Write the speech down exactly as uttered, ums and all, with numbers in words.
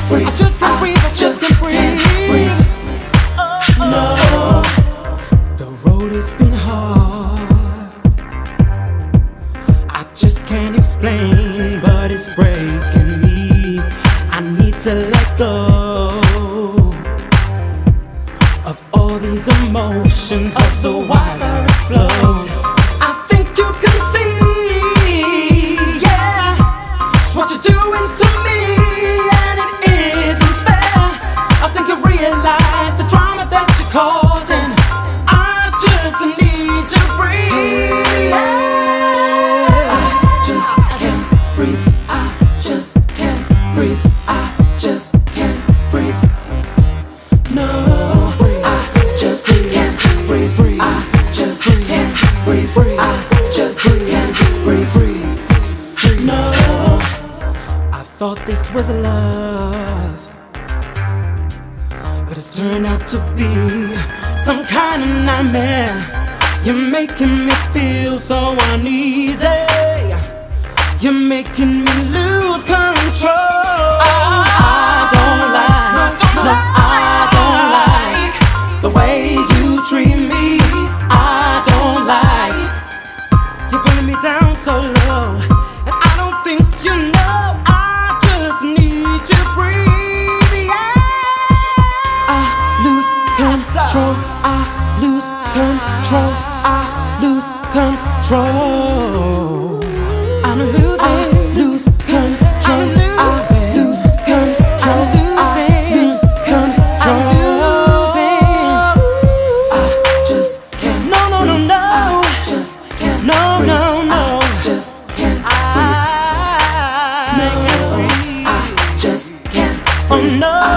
breathe. I just can't breathe. I just can't breathe. No, the road has been hard. I just can't explain, but it's breaking me. I need to let go of all these emotions, otherwise I'll explode. I think you can see, yeah, it's what you're doing to me, and it isn't fair. I think you realize the drama that you're causing. I just need to breathe. I just can't breathe. I just can't breathe. I just can't breathe. No, I just can't breathe. Breathe. I just can't breathe. Breathe. I just can't breathe. Breathe. No, I thought this was love, but it's turned out to be some kind of nightmare. You're making me feel so uneasy. You're making me lose control. I don't like, no, I don't like the way you treat me. I don't like you're pulling me down so low, and I don't think you know. I just need to breathe. Yeah. I lose control. I lose control. I lose control. I'm losing. I lose control. I lose control. I lose control. I just can't. No, no, no, no. I just can't. No, no, no. I just can't breathe. I just can't breathe. Oh no.